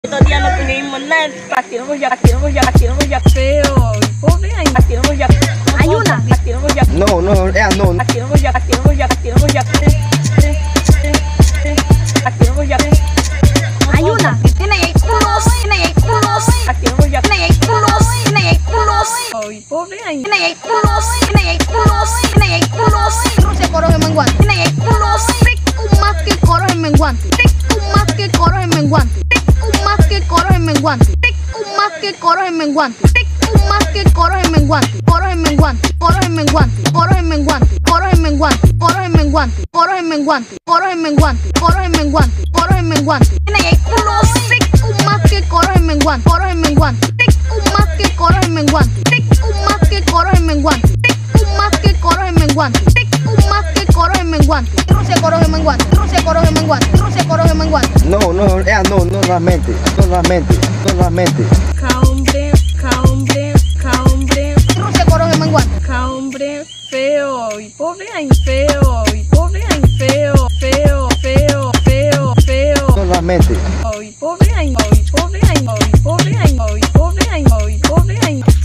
Todavía no tuvimos nada, partimos ya feo, pobre, ahí partimos ya. Hay una. Partimos ya. No, no. Partimos ya. Partimos ya. Hay una. Tiene ahí culos. Partimos ya. Tiene ahí culos. Ay, pobre, ahí. Tiene ahí culos. Rusia coros en menguante. Tiene ahí culos. Pico más que coros en menguante. Pico más que coros en menguante. Pico más que coros en menguante. Pico más que coros en menguante. Pico más que coros en menguante. Coros en menguante. Coros en menguante. Coros en menguante. Coros en menguante. Coros en menguante. Coros en menguante. Coros en menguante. Coros en menguante. Coros en menguante. Tiene ahí culos. Pico más que coros en menguante. Coros en menguante. Pico más que coros en menguante. Pico más que coros en menguante. Pico más que coros en menguante. Pico más que coros en menguante. Rusia coros en menguante. Rusia coros en menguante. Rusia coros en menguante. No, realmente. Caumbre, Rusia coros en menguante. caumbre, feo, y pobre, ahí, feo, feo. No realmente. Ay, pobre, ahí, pobre, ahí.